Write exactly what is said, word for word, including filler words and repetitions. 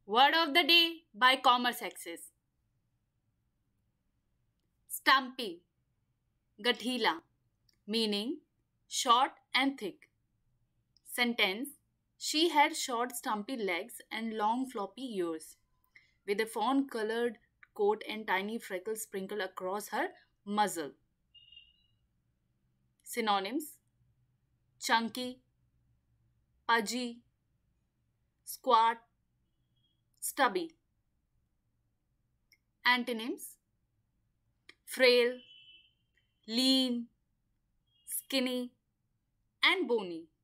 Word of the day by commerceaxis. Stumpy, gathila, meaning short and thick. Sentence: she had short stumpy legs and long floppy ears, with a fawn-colored coat and tiny freckles sprinkled across her muzzle. Synonyms: chunky, pudgy, squat, stubby. Antonyms: frail, lean, skinny, and bony.